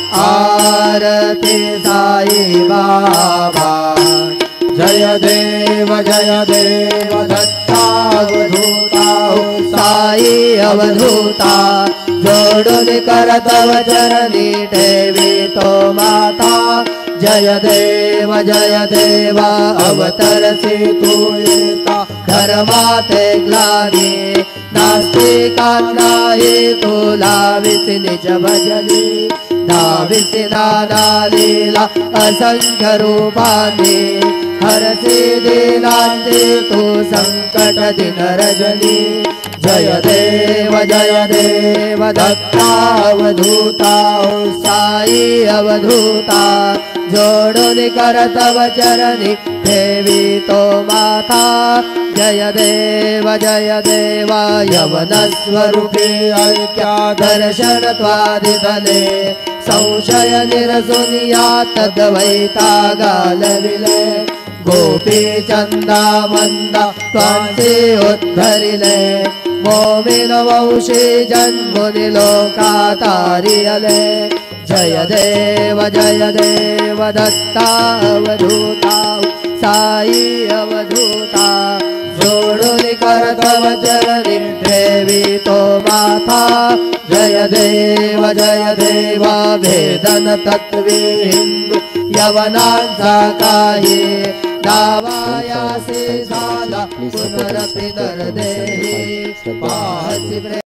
आरती साई बाबा। जय देव दत्तावधूता साई अवधूता। जोडून कर तव चरणी ठेवी तो माता। जय देव अवतरसी तू येता। धर्माते ग्लानी नास्तिकांना हे तुला विसी निज भजनी। धाविसी नाना लीला असंख्य रूपाने। हरसी दीनांते तू संकट दिन रजनी। जय देव दत्तावधूता साई अवधूता। जोडून कर तव चरणी ठेवी तो माता। जय देव यवन स्वरूपे ऐक्या दर्शन त्वादितले। संशय निरसुनिया तद्वैता गालविले। गोपी चंदा मंदा त्वांचे उद्धरिले। मोमिन वंशी जन्मुनि लोकातारियले। जय देव दत्तावधूता साई अवधूता। जोडून कर तव चरणी ठेवी तो माता। जय देव भेदन तत्वे हिंदू यवनांचा काही। दावायासी झाला पुनरपि नरदेही।